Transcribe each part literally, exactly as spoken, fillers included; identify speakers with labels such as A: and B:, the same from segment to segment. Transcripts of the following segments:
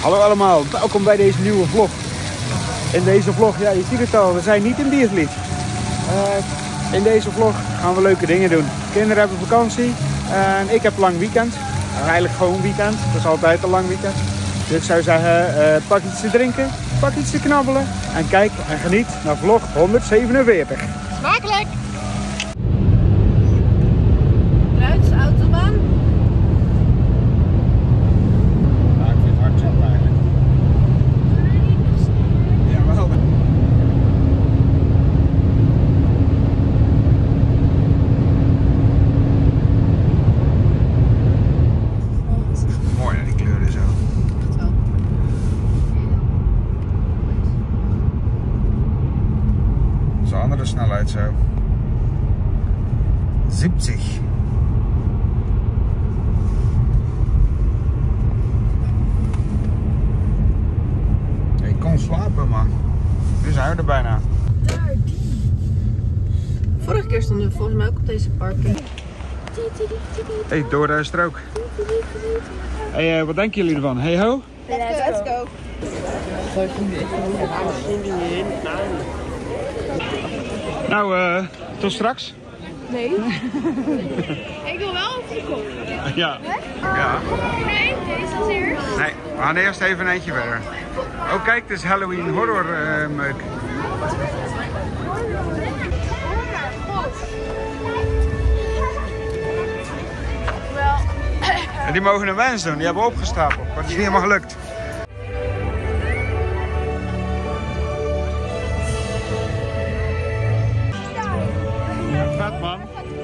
A: Hallo allemaal, welkom bij deze nieuwe vlog. In deze vlog, ja je ziet het al, we zijn niet in Biersvliet. Uh, in deze vlog gaan we leuke dingen doen. Kinderen hebben vakantie en ik heb lang weekend. Nou, eigenlijk gewoon weekend, dat is altijd een lang weekend. Dus ik zou zeggen, uh, pak iets te drinken, pak iets te knabbelen en kijk en geniet naar vlog honderdzevenenveertig.
B: Smakelijk! Ruits autobaan.
A: Ja, ik vind het hard zitten eigenlijk. Ja, wel. Mooi hè, die kleuren zo. Zo'n andere snelheid zo. zeventig. Ik kon slapen man. Nu zijn we er bijna.
B: Vorige keer stonden we volgens mij ook op deze parking.
A: Hé, hey, Dora is er ook. Hey, uh, wat denken jullie ervan? Hey ho?
B: Let's go. Let's go.
A: Nou, uh, tot straks.
B: Nee. Ik wil wel op de kop.
A: Ja. Ja.
B: Nee, deze als eerst.
A: Nee, we gaan eerst even een eentje verder. Oh kijk, het is Halloween horror uh, meuk.
B: Wel.
A: En die mogen een wens doen, die hebben we opgestapeld, maar het is niet helemaal gelukt. Ja, vet man.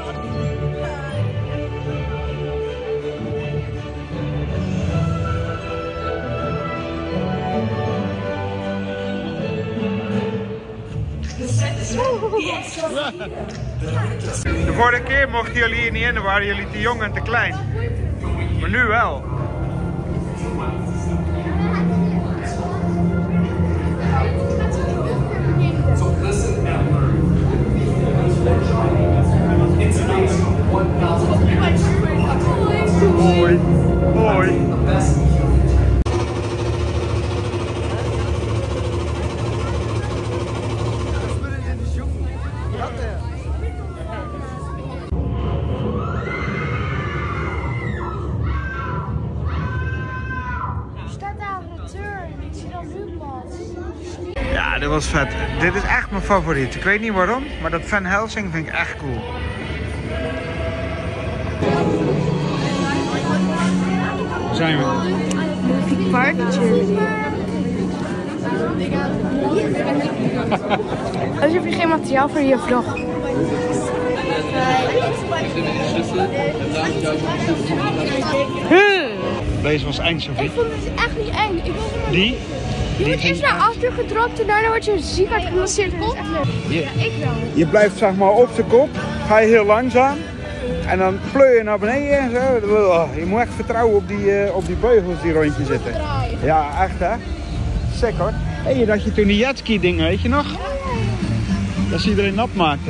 A: De vorige keer mochten jullie hier niet in, dan waren jullie te jong en te klein. Maar nu wel. Hoi. Hoi. Ja, dit was vet. Dit is echt mijn favoriet. Ik weet niet waarom, maar dat Van Helsing vind ik echt cool. Waar zijn we?
B: Park Germany. Als heb je geen materiaal voor je vlog.
A: Deze was eng, Sophie.
B: Ik vond het echt niet eng. Ik wilde maar...
A: Die?
B: Je wordt eerst naar achter gedropt en daarna word je ziek hard gemasseerd. Dat is echt leuk.
A: Je,
B: Ja, ik wel.
A: je blijft zeg maar op zijn kop, ga je heel langzaam en dan pleur je naar beneden en zo. Je moet echt vertrouwen op die, uh, op die beugels die rond je zitten. Ja, echt hè. Sick hoor. Hé, hey, dat je toen die jetski ding, weet je nog? Dat ze iedereen nat maakte.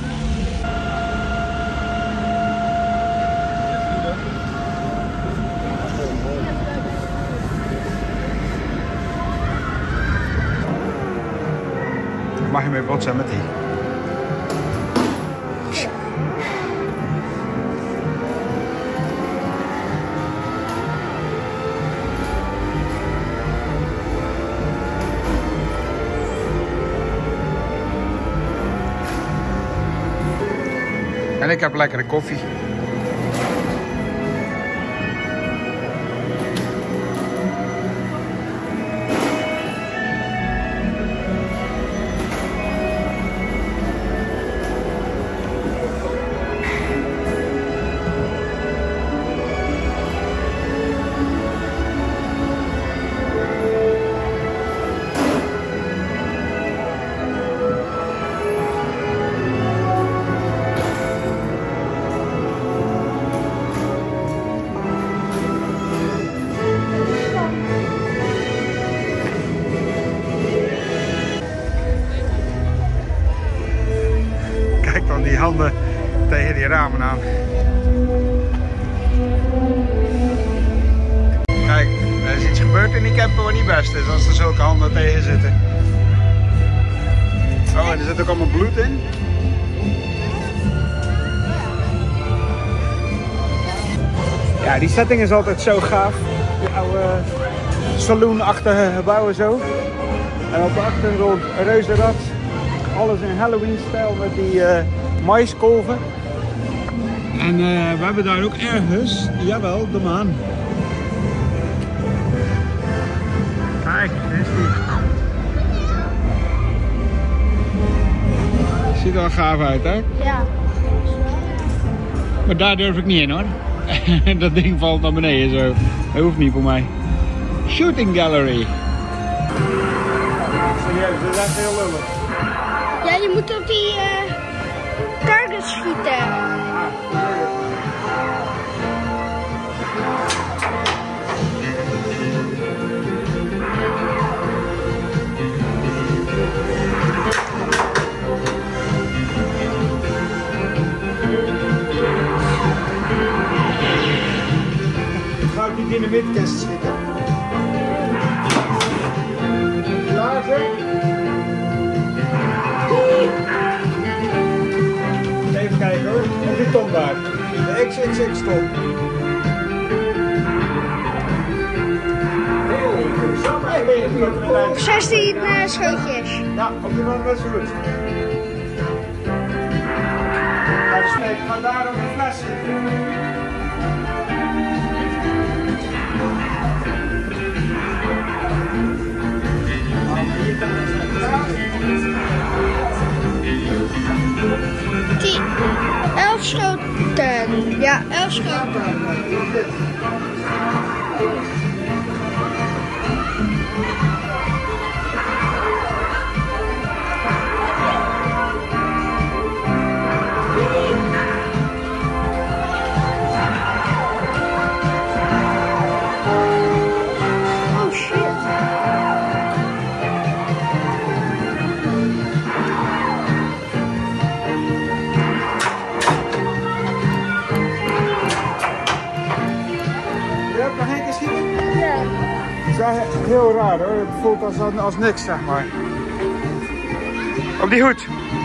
A: Mag je mee botsen met die? En ik heb lekkere koffie. handen tegen die ramen aan. Kijk, dat is iets iets gebeurt in die camper wat niet best is als er zulke handen tegen zitten. Oh, en er zit ook allemaal bloed in. Ja, die setting is altijd zo gaaf. Die oude saloonachtige gebouwen zo. En op de achtergrond een reuzenrad. Alles in Halloween-stijl met die uh, maiskolven. En uh, we hebben daar ook ergens, jawel, de maan. Kijk, dit is die. Ziet er wel gaaf uit, hè?
B: Ja.
A: Maar daar durf ik niet in, hoor. Dat ding valt naar beneden zo. Dat hoeft niet voor mij. Shooting gallery. Serieus, dit is echt heel lullig.
B: Ja, je moet op die uh, target schieten.
A: Ga ik die dynamitkist schieten? Klaar zeg? Even kijken hoor, op die tom daar. De X X X tom.
B: zestien uh, scheutjes.
A: Ja, op die man best goed. Ja, de sneek gaat daar op de fles zitten.
B: tien. elf schoten. Ja, elf schoten. Oh shit. Ja.
A: Het is echt heel raar hoor, het voelt als, als niks zeg maar. Op die hoed.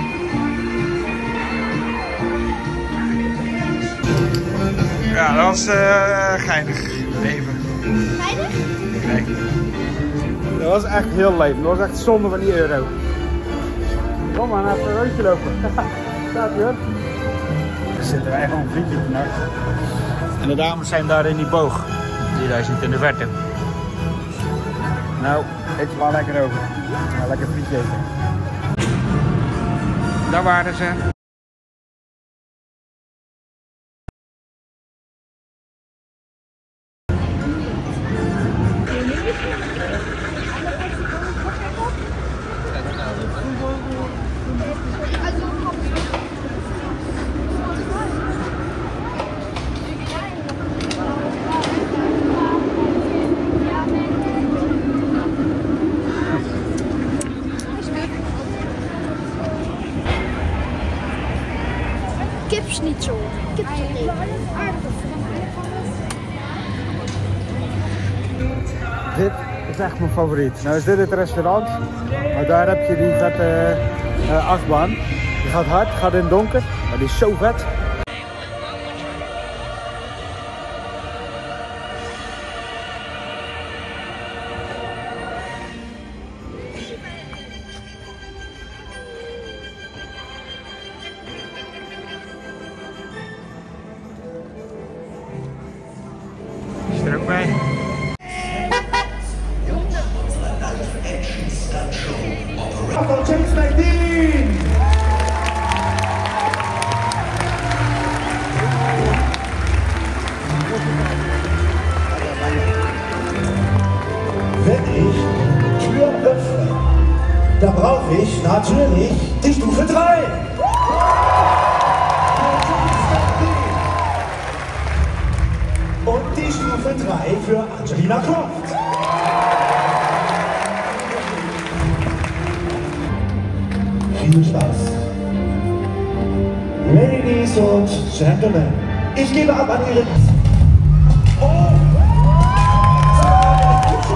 A: Ja, dat was uh, geinig. Even.
B: Geinig?
A: Nee. Dat was echt heel leuk. Dat was echt zonde van die euro. Kom maar, even een rondje lopen. Staat u hoor. Er zitten wij gewoon een vriendje vannacht. En de dames zijn daar in die boog. Die daar zit in de verte. Nou, ik sla lekker over. Ga lekker frietje eten. Daar waren ze.
B: Kipsnitzel. Kipsnitzel.
A: Dit is echt mijn favoriet. Nou is dit het restaurant, maar daar heb je die vette uh, achtbaan. Die gaat hard, gaat in het donker, maar die is zo vet. Is er ook bij? James McDean!
C: Wenn ich Tür öffne, dann brauche ich natürlich die Stufe drei. Und die Stufe drei für Angelina Croft. Viel Spaß. Ladies und Gentlemen, ich gebe ab an Ihre... Oh!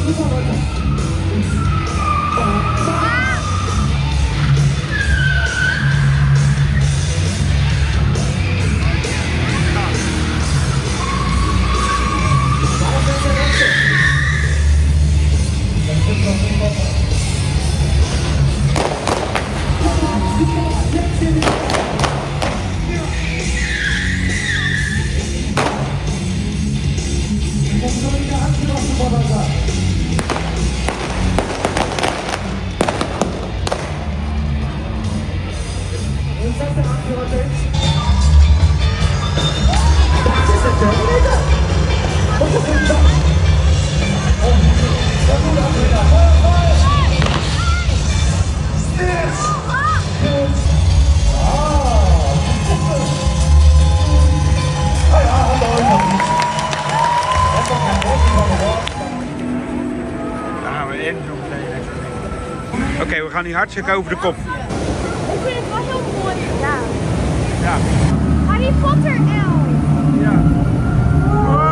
A: Oké, okay, we gaan nu hartstikke over de kop.
B: Ik vind het wel heel mooi gedaan.
A: Ja.
B: Harry Potter L.
A: Ja. Wow.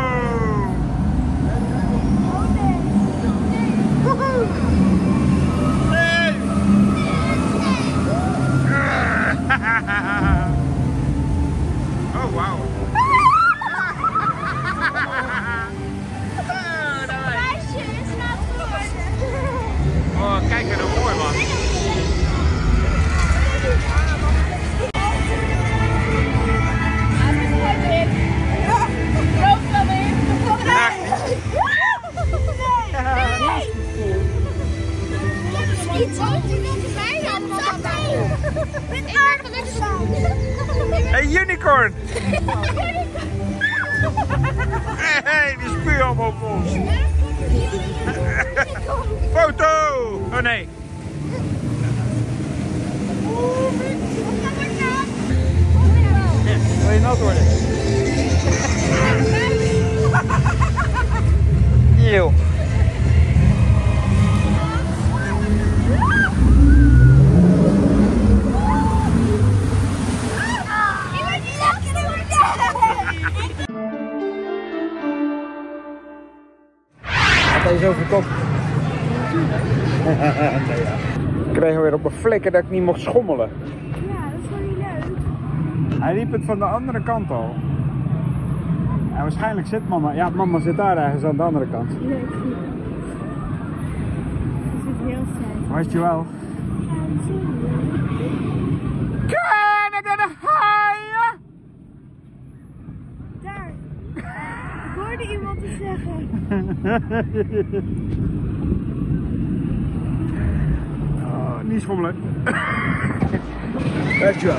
A: Nee. Oh, wauw.
B: Meisje is nat geworden.
A: Oh, kijk er nou mooi, man. Een unicorn! Hey, die spuurt allemaal op ons. Foto! Oh nee. Wil je nat worden? Eeuw. Deze over de kop. Nee, ja. Ik kreeg weer op een flikker dat ik niet mocht schommelen.
B: Ja, dat is wel niet leuk.
A: Hij liep het van de andere kant al. En waarschijnlijk zit mama. Ja, mama zit daar ergens aan de andere kant.
B: Leuk. Ze zit heel saai.
A: Weet je wel?
B: Ja,
A: Can I get a higher?
B: daar. Ik hoorde iemand te zeggen.
A: Oh, niet schommelen. Dankjewel.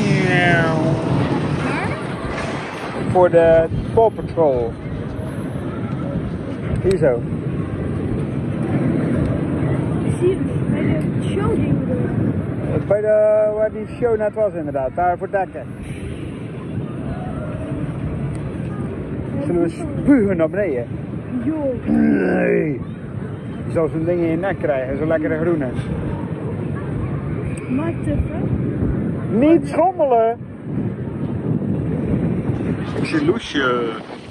A: Voor de Paw Patrol. Hier zo.
B: Ik zie bij de showding bedoel.
A: Bij de, waar die show net was inderdaad, daar voor dekken. Zullen we spugen naar beneden?
B: Joh.
A: Nee. Je zal zo'n ding in je nek krijgen, zo'n lekkere groene.
B: Maar tuffen.
A: Niet schommelen! Ik zie Loesje.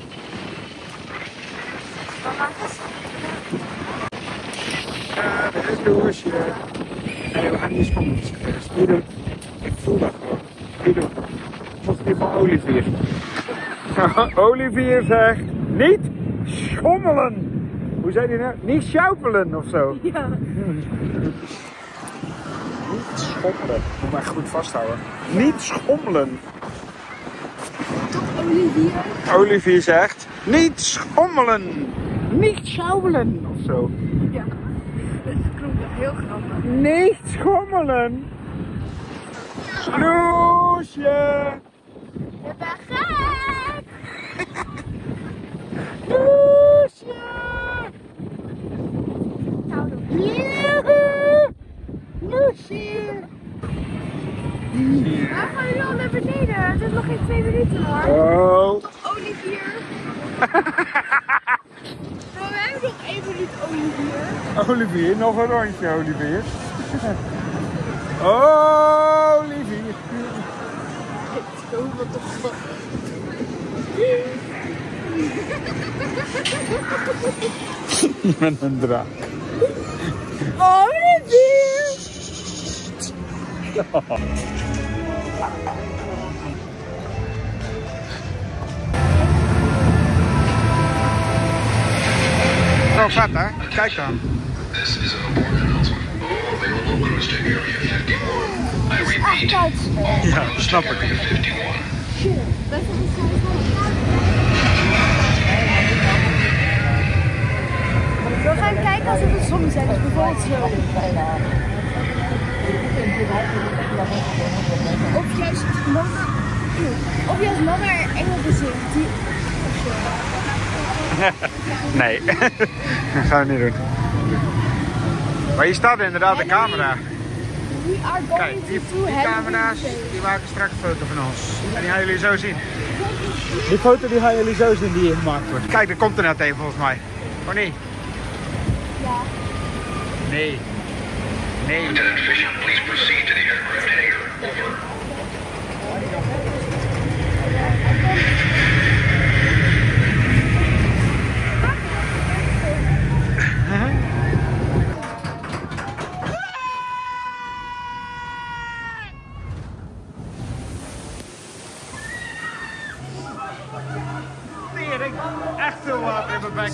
A: Ja, dat is Loesje. Nee, we gaan niet schommelen. Doe dat. Voel dat gewoon. Doe dat. Volgens mij van Olivier. Olivier zegt, niet schommelen! Hoe zei hij nou? Niet sjoupelen of zo?
B: Ja.
A: Niet schommelen. Moet maar echt goed vasthouden. Niet schommelen.
B: Olivier.
A: Olivier zegt, niet schommelen. Niet sjoupelen of zo.
B: Ja. Dat klonk heel grappig.
A: Niet schommelen. Loesje.
B: Je bent gek.
A: Loesje. Loesje.
B: Waar gaan jullie al naar beneden? Het is nog geen twee minuten hoor.
A: Oh.
B: Olivier. Nou, we hebben nog één minuut Olivier.
A: Olivier, nog een rondje Olivier. Olivier. Met een draak.
B: Oh, wat dier!
A: Oh. Zo vet hè? Kijk dan. Ja, dat snap ik.
B: We gaan kijken als het zon zijn, dus bijvoorbeeld zo. Of juist nog, of juist nog maar engel bezit.
A: Nee, dat gaan we niet doen. Maar hier staat inderdaad de camera.
B: We are going
A: Kijk, die,
B: to
A: die camera's die maken straks een foto van ons. En die gaan jullie zo zien. Die foto die gaan jullie zo zien die hier gemaakt wordt. Kijk, er komt er net een volgens mij. Oh nee?
B: Ja.
A: Nee. Nee.
D: Lieutenant Fisher, please proceed to the aircraft hangar. Over.
A: Echt veel water in mijn bek.
B: Ik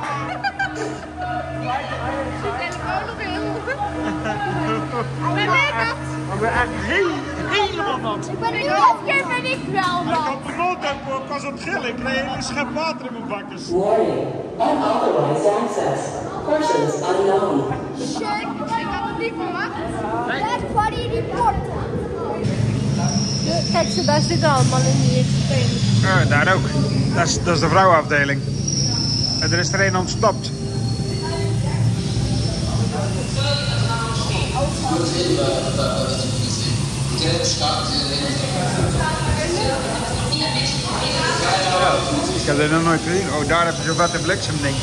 B: telefoon nog heel. Ik ben nat.
A: Ik ben echt heel, helemaal nat.
B: Ik ben nu elke keer ben ik wel
A: Ik
B: nat.
A: had de noodtempo, ik was aan het gillen. Ik kreeg een hele schep water in mijn bakjes.
E: Warning. Unauthorized access. Persons unknown.
B: Shit, ik had het niet verwacht. That's funny report. Kijk, ze daar zitten allemaal in die X P.
A: Uh, daar ook. Dat is, dat is de vrouwenafdeling. En er is er een ontsnapt. Ik heb dit nog nooit gezien. Oh, daar heb je zo'n vette bliksemding.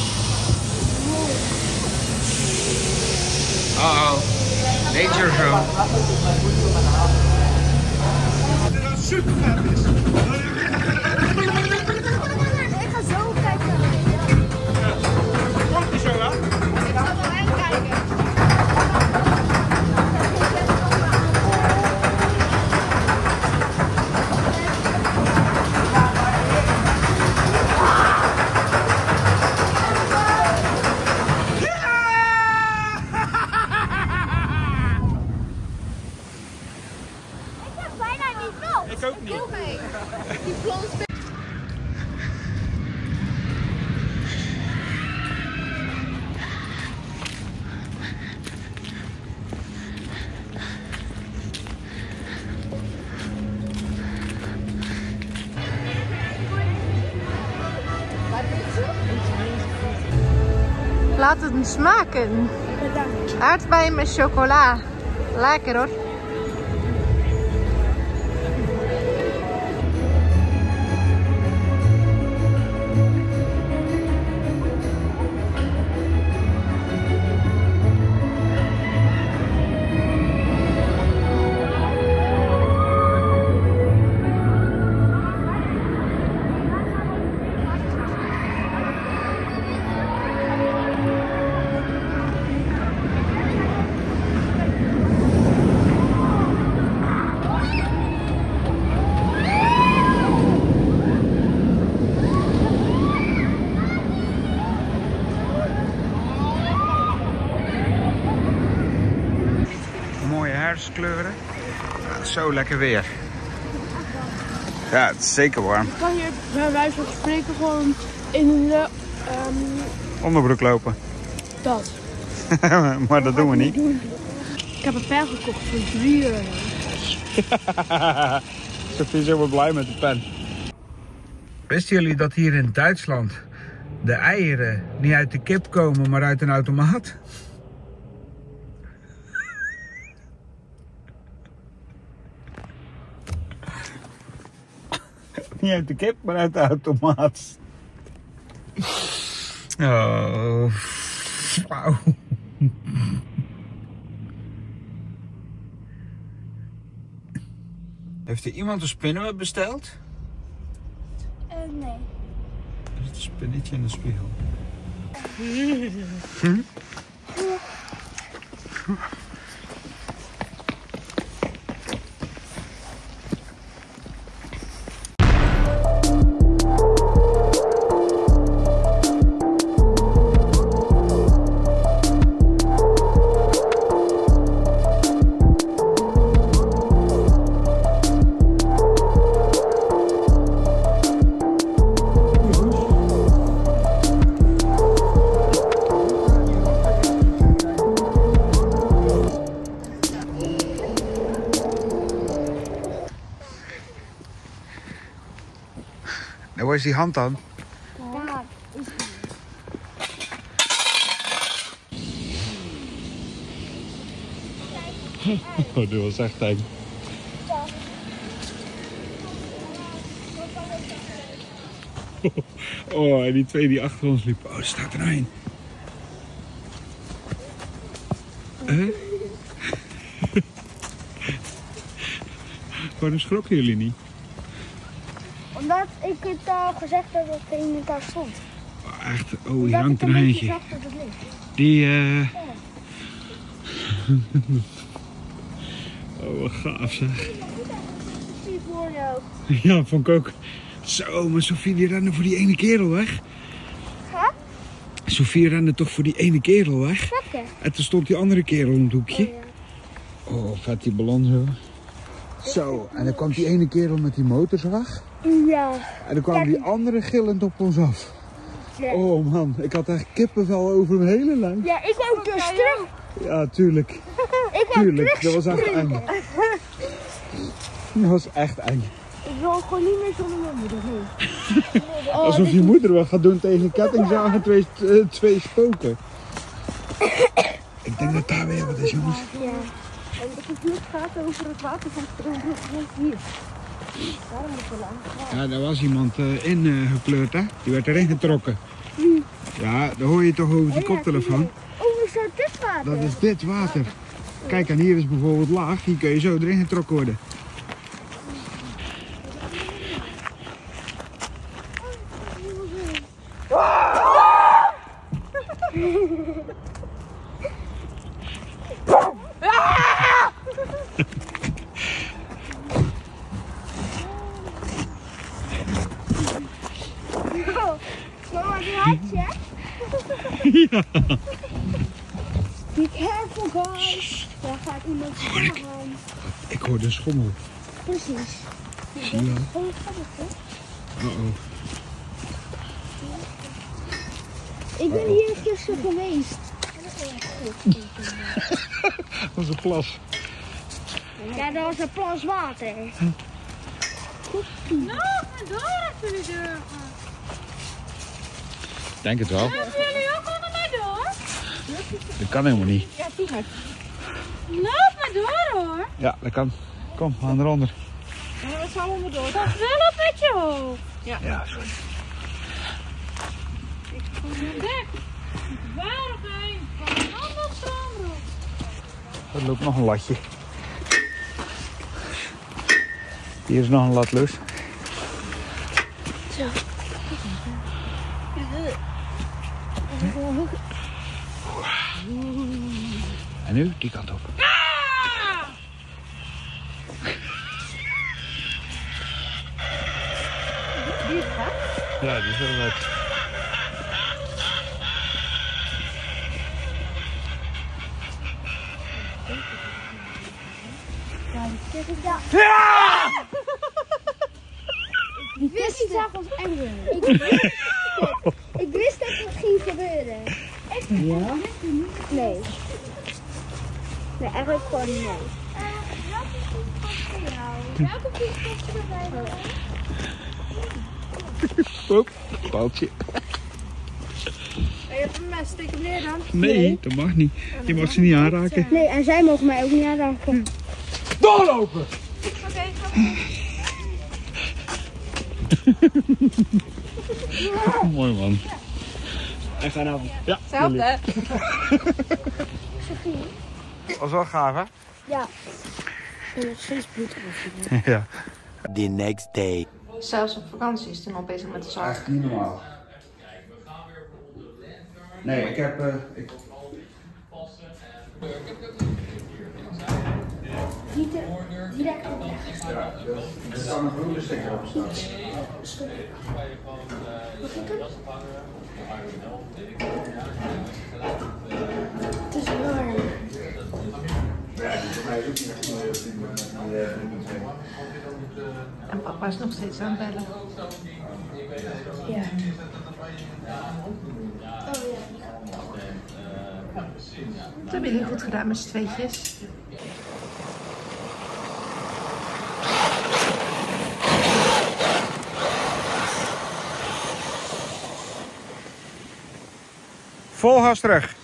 A: Uh oh. Danger zone. Dit is super vet is.
B: Ik ga zo kijken.
A: Komt die zo aan?
B: Ik ga wel heen kijken. Ik heb bijna niet nat.
A: Ik ook niet.
B: Heel mee. Die plons.
F: Laat het me smaken. Aardbeien met chocola. Lekker hoor.
A: Kleuren. Ja, zo lekker weer. Ja, het is zeker warm.
B: Ik kan hier bij wijze van spreken gewoon in de um,
A: onderbroek lopen.
B: dat.
A: Maar dat doen we niet.
B: Ik heb een pen gekocht voor drie euro.
A: Sophie is helemaal blij met de pen. Wisten jullie dat hier in Duitsland de eieren niet uit de kip komen, maar uit een automaat? Niet uit de kip, maar uit de automaat. Oh, wauw. Heeft er iemand een spinnenweb besteld?
B: Uh, nee.
A: spinnetje in de spiegel. Hm? Nou, waar is die hand dan?
B: Daar is die.
A: Oh, dit was echt eng. Oh, en die twee die achter ons liepen. Oh, er staat er nou een. Huh? Waarom schrokken jullie niet?
B: Omdat ik het al gezegd heb dat er iemand daar stond.
A: Oh, echt? Oh, hier
B: Omdat
A: hangt
B: ik
A: er
B: een
A: een
B: beetje
A: eentje.
B: zag dat het ligt.
A: Die, eh... oh, wat gaaf zeg.
B: Die voor jou.
A: Ja, vond ik ook. Zo, maar Sofie die rende voor die ene kerel weg.
B: Huh?
A: Sofie rende toch voor die ene kerel weg.
B: Lekker.
A: En toen stond die andere kerel in het hoekje.
B: Oh, ja.
A: Oh, vet die ballon zo. Zo, en dan kwam die ene kerel met die motorzaag.
B: Ja.
A: En dan kwam die andere gillend op ons af.
B: Ja.
A: Oh man, ik had echt kippenvel over mijn hele lijf.
B: Ja, ik wou dus terug.
A: Ja, tuurlijk.
B: Ik wou
A: Tuurlijk, dat was echt
B: terugspringen.
A: eng. Dat was echt eng.
B: Ik wil gewoon niet meer zonder mijn moeder heen. Oh,
A: Alsof
B: dit
A: je
B: is-
A: moeder wat gaat doen tegen kettingzagen en twee, uh, twee spoken. Ik denk dat daar weer wat is, jongens.
B: Ja. En de computer gaat over het water van Stroombrug hier. Daarom moet we lang gaan.
A: Ja, daar was iemand uh, in uh, gepleurd, hè? Die werd erin getrokken. Ja, daar hoor je toch over die koptelefoon.
B: Oh, hoe staat dit water?
A: Dat is dit water. Kijk, en hier is bijvoorbeeld laag. Hier kun je zo erin getrokken worden.
B: Mama, die hartje.
A: Ja.
B: Be careful, guys. Daar gaat iemand staan.
A: Ik hoor de schommel.
B: Precies.
A: Zie je wel?
B: Oh, gaat het, hè?
A: Uh-oh.
B: Ik ben hier gisteren geweest.
A: Dat was een plas.
B: Ja, dat was een plas water.
F: Nou, maar door achter de deur.
A: Denk het wel.
F: Lopen jullie ook onder mij door?
A: Dat kan helemaal niet.
B: Ja, tuurlijk.
F: Loop maar door hoor.
A: Ja, dat kan. Kom, we gaan eronder.
B: Ja, dat zou allemaal door.
F: Pas wel op met je hoofd.
A: Ja, sorry.
F: Dek. Waardigheid van een ander stroomroep.
A: Er loopt nog een latje. Hier is nog een lat los.
B: Zo.
A: En nu die kant op.
B: Die is gaat.
A: Ja, die is wel leuk.
B: Ja! Ik wist die zag ons eng worden. Ik wist het. Ik wist dat het ging gebeuren. Ja? Nee. Nee, eigenlijk gewoon niet. Welke fiets past erbij?
A: Oep, paaltje.
B: Je hebt een mes, steek hem neer dan.
A: Nee, dat mag niet. Je mag ze niet aanraken.
B: Nee, en zij mogen mij ook niet aanraken.
A: Doorlopen!
F: Oké,
A: Mooi man. En fijne avond. Ja,
F: hetzelfde.
A: was wel gaaf, hè?
B: Ja. Ik ben nog steeds bloedgevoelig.
A: Ja.
G: The next day.
F: Zelfs op vakantie is hij nog bezig met de zaak.
A: Niet normaal. Nee, ik heb... Uh, ik...
B: Die direct op.
A: Ja, er kan een groene sticker op staan.
B: Mag ik hem? Het is warm.
A: Ja, die voor mij is ook niet echt mooi op die manier.
F: En papa is nog steeds aan het bellen.
B: Ja.
F: Dat hebben jullie goed gedaan met z'n tweetjes.
A: Vol gas terug.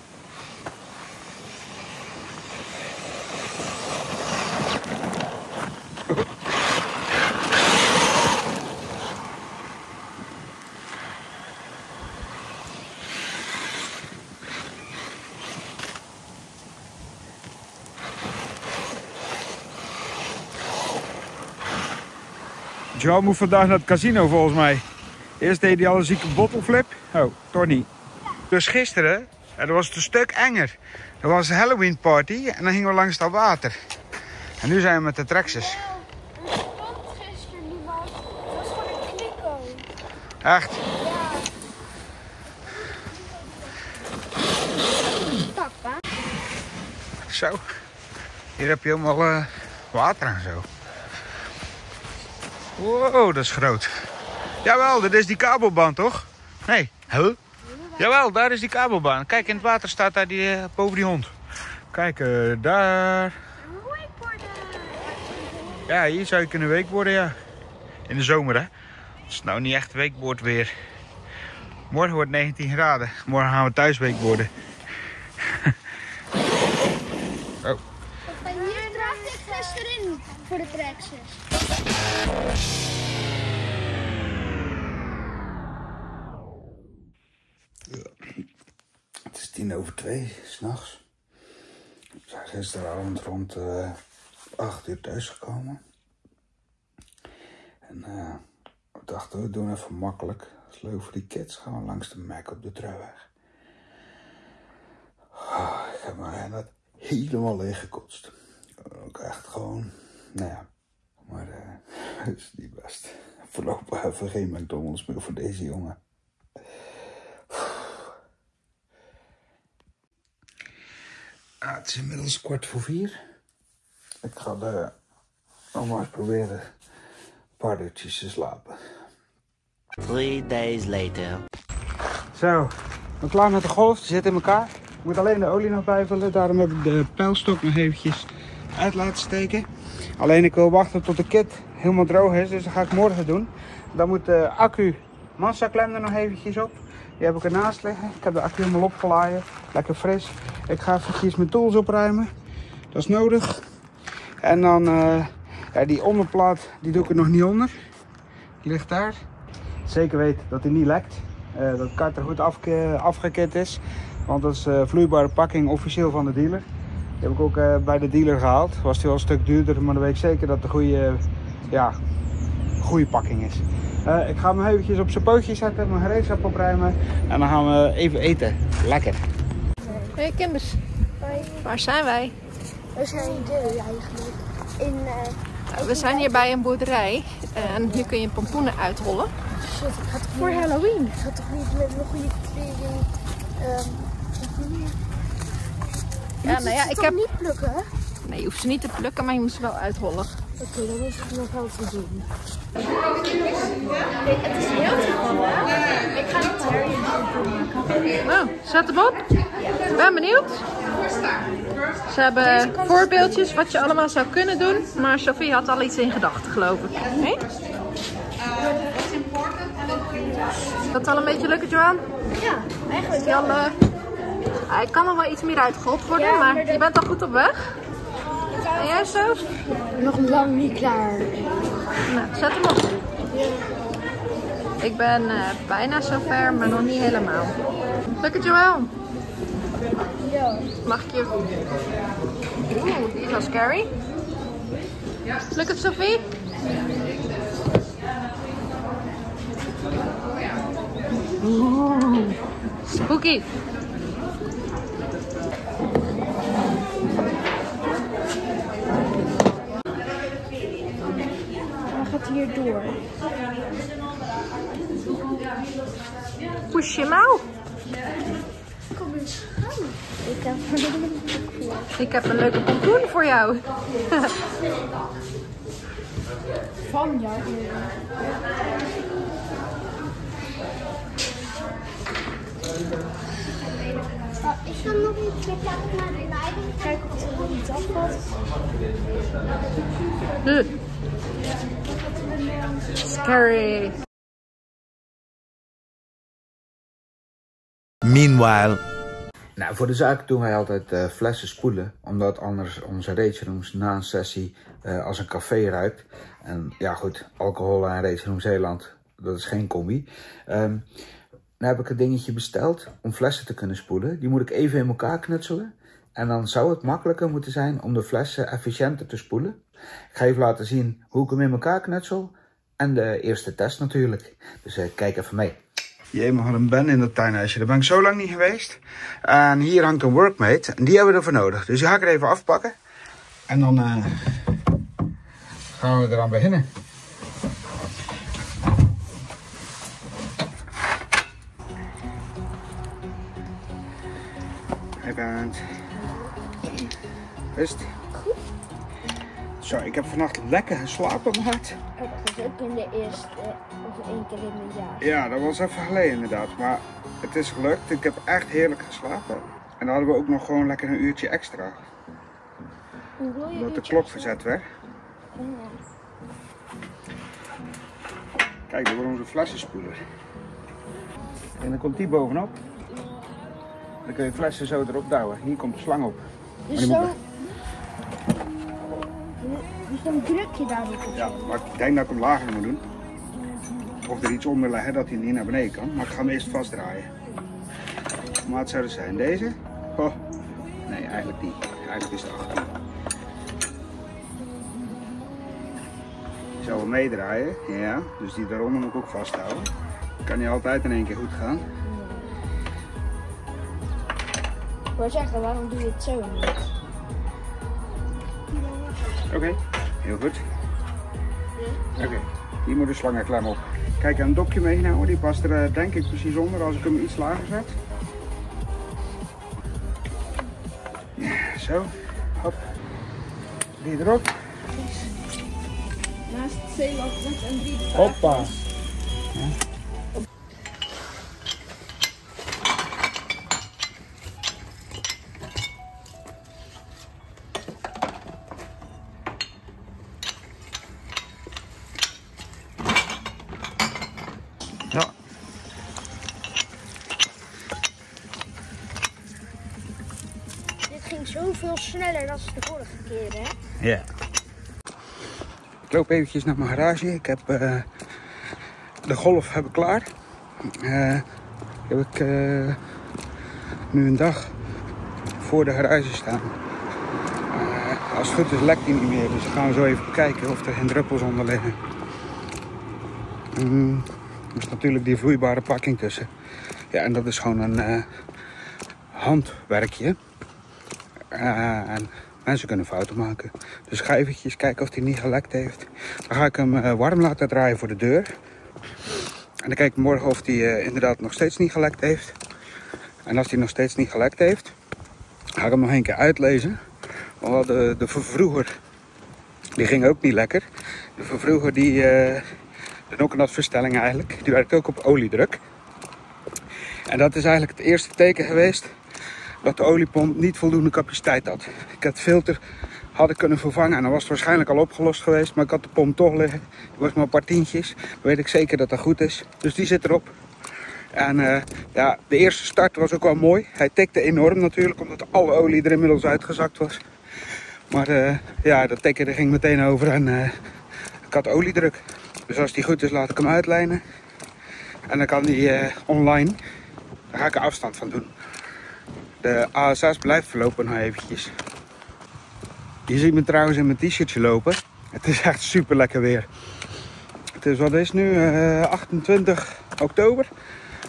A: Joe moet vandaag naar het casino volgens mij. Eerst deed hij al een zieke bottleflip. Oh, toch niet. Dus gisteren, dat was het een stuk enger. Er was een Halloween party en dan gingen we langs dat water. En nu zijn we met de Traxxas.
B: Een spot gisteren die was, was gewoon een kliko.
A: Echt?
B: Ja. Papa.
A: Zo. Hier heb je helemaal uh, water en zo. Wow, dat is groot. Jawel, dit is die kabelbaan toch? Nee. Huh? Jawel, daar is die kabelbaan. Kijk, in het water staat daar die, uh, boven die hond. Kijk, uh, daar. Ja, hier zou je kunnen wakeboarden, ja. In de zomer, hè. Het is nou niet echt wakeboard weer. Morgen wordt negentien graden. Morgen gaan we thuis wakeboarden. Oh.
B: Hier draagt ik gisteren voor de Traxxas.
A: Het is tien over twee, s'nachts. We zijn gisteravond rond uh, acht uur thuisgekomen. En uh, we dachten, we doen even makkelijk. Dat is leuk voor die kids. Gaan we langs de Mac op de Terweg. Oh, ik heb me net helemaal leeg gekotst. Ook echt gewoon, nou ja. Maar uh, het is niet best. Voorlopig even geen McDonald's meer voor deze jongen. Ah, het is inmiddels kwart voor vier. Ik ga de, nog maar eens proberen een paar uurtjes te slapen.
G: Three days later.
A: Zo, ik ben klaar met de golf. Die zit in elkaar. Ik moet alleen de olie nog bijvullen. Daarom heb ik de pijlstok nog eventjes uit laten steken. Alleen ik wil wachten tot de kit helemaal droog is. Dus dat ga ik morgen doen. Dan moet de accu massaklem er nog eventjes op. Die heb ik ernaast liggen. Ik heb de accu helemaal opgeladen. Lekker fris. Ik ga eventjes mijn tools opruimen. Dat is nodig. En dan uh, ja, die onderplaat, die doe ik er nog niet onder. Die ligt daar. Zeker weten dat hij niet lekt. Uh, dat het kart er goed afge afgekit is. Want dat is uh, vloeibare pakking officieel van de dealer. Die heb ik ook uh, bij de dealer gehaald. Was die wel een stuk duurder, maar dan weet ik zeker dat het een goede, uh, ja, goede pakking is. Uh, ik ga hem eventjes op zijn pootje zetten, mijn gereedschap opruimen. En dan gaan we even eten. Lekker.
F: Hey Kimbers,
B: Hoi.
F: waar zijn wij?
B: We zijn hier eigenlijk. In, uh,
F: We zijn hier bij een boerderij en hier kun je pompoenen uitrollen.
B: Shit, ik ga toch
F: Voor
B: niet,
F: Halloween.
B: ik ga toch niet met mijn goede kleding. Um,
F: Ja, nou ja, ik heb...
B: niet plukken, hè?
F: Nee, je hoeft ze niet te plukken, maar je moet ze wel uitrollen.
B: Oké, okay, dan is het nog wel te doen. Nee, het is heel spannend. Ik ga niet Harry maken.
F: Nou, zet hem op. Ik ben benieuwd. Ze hebben voorbeeldjes wat je allemaal zou kunnen doen, maar Sophie had al iets in gedachten, geloof ik. Nee? Dat al een beetje lukken, Joan?
B: Ja, eigenlijk
F: wel. Uh, hij kan nog wel iets meer uitgehold worden, ja, maar, maar de... je bent al goed op weg. En jij zo?
B: Nog lang niet klaar.
F: Nou, zet hem op. Ik ben uh, bijna zover, maar nog niet helemaal. Lukt het, Joël?
B: Ja.
F: Mag ik je... Oeh, die is wel scary. Lukt het, Sophie? Oeh, Boekie.
B: Hij gaat hier door.
F: Push je mouw.
B: Kom eens gaan. Ik heb een
F: Ik heb een leuke pompoen voor jou.
B: van jou. Ik ga nog een keer naar de leiding kijken of er iets afvalt.
F: Uh. Scary.
H: Meanwhile.
A: Nou, voor de zaak doen wij altijd uh, flessen spoelen, omdat anders onze racerooms na een sessie uh, als een café ruikt. En ja goed, alcohol en raceroom Zeeland, dat is geen combi. Um, dan heb ik een dingetje besteld om flessen te kunnen spoelen. Die moet ik even in elkaar knutselen. En dan zou het makkelijker moeten zijn om de flessen efficiënter te spoelen. Ik ga even laten zien hoe ik hem in elkaar knutsel. En de eerste test natuurlijk. Dus uh, kijk even mee. Jee, we hadden een Ben in het tuinhuisje. Daar ben ik zo lang niet geweest. En hier hangt een workmate. En die hebben we ervoor nodig. Dus die ga ik er even afpakken. En dan uh, gaan we eraan beginnen. Hey Bent. Best. Zo, ik heb vannacht lekker geslapen, maat.
B: Oh, dat was ook in de eerste, of één keer in het jaar.
A: Ja, dat was even geleden inderdaad. Maar het is gelukt. Ik heb echt heerlijk geslapen. En dan hadden we ook nog gewoon lekker een uurtje extra.
B: Hoe wil je
A: Omdat de
B: uurtje
A: klok
B: extra?
A: verzet werd.
B: Ja.
A: Kijk, dit wordt onze flessenspoeler. En dan komt die bovenop. Dan kun je flessen zo erop douwen. Hier komt de slang op.
B: Dus
A: die moet
B: zo... Dus dan druk je daarop op.
A: Ja, maar ik denk dat ik hem lager moet doen. Of er iets onder leggen dat hij niet naar beneden kan. Maar ik ga hem eerst vastdraaien. Maat zou er zijn. Deze? Oh. Nee, eigenlijk die. Eigenlijk is het achttien. Ik zal hem meedraaien. Ja, dus die daaronder moet ik ook vasthouden. Kan niet altijd in één keer goed gaan.
B: Ik wou zeggen, waarom doe je het zo niet?
A: Oké, okay. Heel goed. Oké, okay. Hier moet de slangenklem op. Kijk, een dopje meegenomen, die past er uh, denk ik precies onder als ik hem iets lager zet. Ja, zo, hop. Die erop.
B: Naast het Zeeland met een drie.
A: Hoppa. Ja. Ja.
B: Dit ging zoveel sneller dan de vorige keer, hè?
A: Ja. Ik loop eventjes naar mijn garage. Ik heb uh, de Golf heb ik klaar. Uh, heb ik uh, nu een dag voor de garage staan. Uh, als het goed is lekt die niet meer, dus dan gaan we zo even kijken of er geen druppels onder liggen. Mm, er is natuurlijk die vloeibare pakking tussen. Ja, en dat is gewoon een uh, handwerkje. Uh, en mensen kunnen fouten maken. Dus ga eventjes kijken of hij niet gelekt heeft. Dan ga ik hem uh, warm laten draaien voor de deur. En dan kijk ik morgen of hij uh, inderdaad nog steeds niet gelekt heeft. En als hij nog steeds niet gelekt heeft, ga ik hem nog een keer uitlezen. Want de, de vervroeger, die ging ook niet lekker. De vervroeger, die, uh, de knock-and-verstelling eigenlijk, die werkt ook op oliedruk. En dat is eigenlijk het eerste teken geweest dat de oliepomp niet voldoende capaciteit had. Ik had de filter had ik kunnen vervangen en dan was het waarschijnlijk al opgelost geweest. Maar ik had de pomp toch liggen. Het was maar een paar tientjes. Dan weet ik zeker dat dat goed is. Dus die zit erop. En uh, ja, de eerste start was ook wel mooi. Hij tikte enorm natuurlijk, omdat alle olie er inmiddels uitgezakt was. Maar uh, ja, dat tikken ging meteen over en uh, ik had oliedruk. Dus als die goed is, laat ik hem uitlijnen. En dan kan die uh, online. Daar ga ik er afstand van doen. De A S S blijft voorlopig nog eventjes. Je ziet me trouwens in mijn t-shirtje lopen. Het is echt super lekker weer. Het is, wat is nu? Uh, achtentwintig oktober.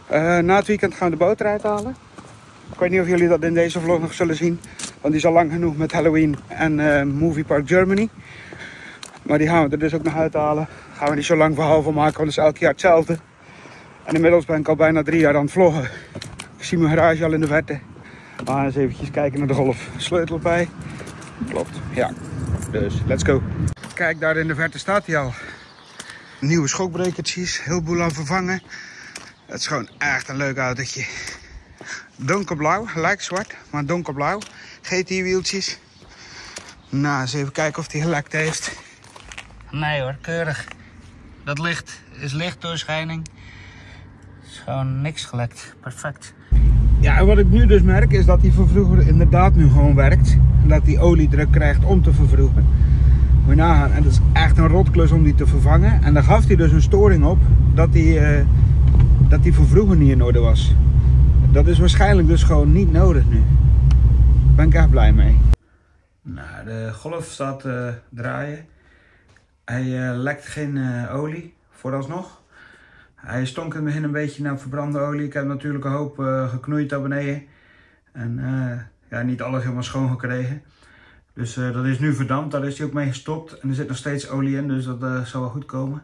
A: Uh, na het weekend gaan we de boot eruit halen. Ik weet niet of jullie dat in deze vlog nog zullen zien. Want die is al lang genoeg met Halloween en uh, Movie Park Germany. Maar die gaan we er dus ook nog uithalen. Gaan we niet zo lang verhaal van maken, want het is elk jaar hetzelfde. En inmiddels ben ik al bijna drie jaar aan het vloggen. Ik zie mijn garage al in de verte. We gaan eens eventjes kijken naar de golf. Sleutel bij. Klopt, ja. Dus, let's go. Kijk, daar in de verte staat hij al. Nieuwe schokbrekertjes, heel boel aan vervangen. Het is gewoon echt een leuk autootje. Donkerblauw, lijkt zwart, maar donkerblauw. G T wieltjes. Nou, eens even kijken of hij gelekt heeft. Nee hoor, keurig. Dat licht is lichtdoorschijning. Is gewoon niks gelekt. Perfect. Ja, en wat ik nu dus merk is dat die vervroeger inderdaad nu gewoon werkt. En dat die oliedruk krijgt om te vervroegen. Moet je nagaan. En dat is echt een rotklus om die te vervangen. En dan gaf hij dus een storing op dat die, uh, dat die vervroeger niet in orde was. Dat is waarschijnlijk dus gewoon niet nodig nu. Daar ben ik echt blij mee. Nou, de golf staat uh, draaien. Hij uh, lekt geen uh, olie, vooralsnog. Hij stonk in het begin een beetje naar verbrande olie. Ik heb natuurlijk een hoop uh, geknoeid daar beneden. En uh, ja, niet alles helemaal schoon gekregen. Dus uh, dat is nu verdampt, daar is hij ook mee gestopt. En er zit nog steeds olie in, dus dat uh, zal wel goed komen.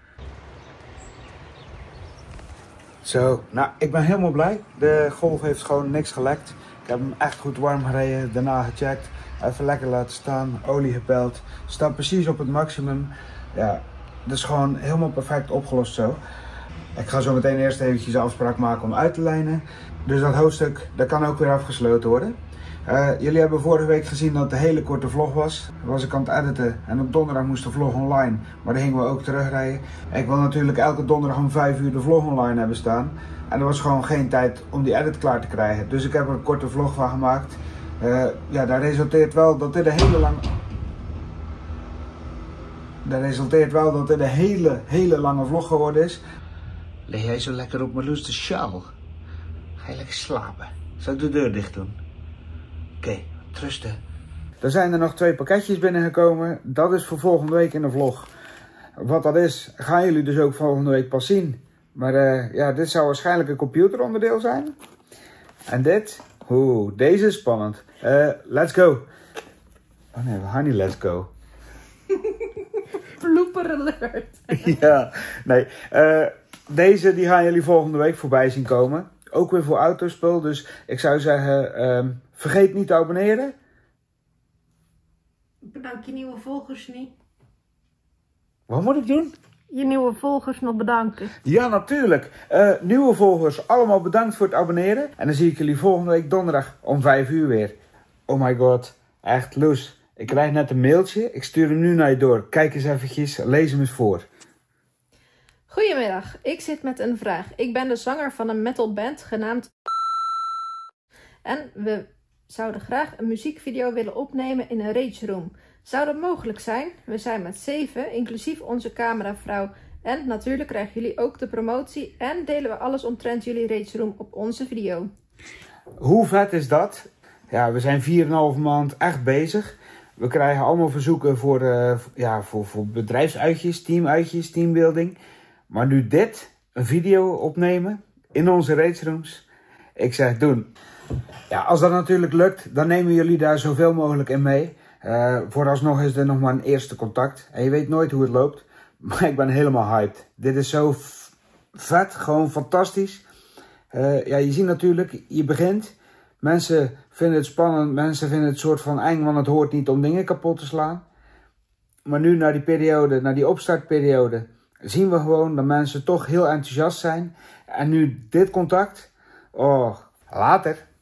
A: Zo, nou ik ben helemaal blij. De Golf heeft gewoon niks gelekt. Ik heb hem echt goed warm gereden, daarna gecheckt. Even lekker laten staan, olie gepeld. Staat precies op het maximum. Ja, dat is gewoon helemaal perfect opgelost zo. Ik ga zo meteen eerst eventjes een afspraak maken om uit te lijnen. Dus dat hoofdstuk, dat kan ook weer afgesloten worden. Uh, jullie hebben vorige week gezien dat het een hele korte vlog was. Dat was ik aan het editen en op donderdag moest de vlog online. Maar daar gingen we ook terugrijden. Ik wil natuurlijk elke donderdag om vijf uur de vlog online hebben staan. En er was gewoon geen tijd om die edit klaar te krijgen. Dus ik heb er een korte vlog van gemaakt. Uh, ja, daar resulteert wel dat dit een hele lange... Dat resulteert wel dat dit een hele, hele lange vlog geworden is. Lig jij zo lekker op Marloes de sjaal? Ga je lekker slapen? Zal ik de deur dicht doen? Oké, okay, rusten. Er zijn er nog twee pakketjes binnengekomen. Dat is voor volgende week in de vlog. Wat dat is, gaan jullie dus ook volgende week pas zien. Maar uh, ja, dit zou waarschijnlijk een computeronderdeel zijn. En dit, oeh, deze is spannend. Uh, let's go. Oh nee, we gaan niet let's go.
F: Blooper alert.
A: Ja, nee. Uh, deze die gaan jullie volgende week voorbij zien komen. Ook weer voor autospul. Dus ik zou zeggen, um, vergeet niet te abonneren.
F: Bedank je nieuwe volgers niet.
A: Wat moet ik doen?
F: Je nieuwe volgers nog bedanken.
A: Ja, natuurlijk. Uh, nieuwe volgers, allemaal bedankt voor het abonneren. En dan zie ik jullie volgende week donderdag om vijf uur weer. Oh my god, echt Loes. Ik krijg net een mailtje. Ik stuur hem nu naar je door. Kijk eens eventjes, lees hem eens voor.
F: Goedemiddag, ik zit met een vraag. Ik ben de zanger van een metalband genaamd... En we zouden graag een muziekvideo willen opnemen in een rage room. Zou dat mogelijk zijn? We zijn met zeven, inclusief onze cameravrouw. En natuurlijk krijgen jullie ook de promotie en delen we alles omtrent jullie rage room op onze video.
A: Hoe vet is dat? Ja, we zijn vier en een half maand echt bezig. We krijgen allemaal verzoeken voor, uh, ja, voor, voor bedrijfsuitjes, teamuitjes, teambuilding. Maar nu dit, een video opnemen in onze rage rooms. Ik zeg doen. Ja, als dat natuurlijk lukt, dan nemen jullie daar zoveel mogelijk in mee. Uh, vooralsnog is er nog maar een eerste contact. En je weet nooit hoe het loopt. Maar ik ben helemaal hyped. Dit is zo vet, gewoon fantastisch. Uh, ja, je ziet natuurlijk, je begint. Mensen vinden het spannend, mensen vinden het soort van eng, want het hoort niet om dingen kapot te slaan. Maar nu, naar die periode, naar die opstartperiode, zien we gewoon dat mensen toch heel enthousiast zijn. En nu dit contact, oh, later.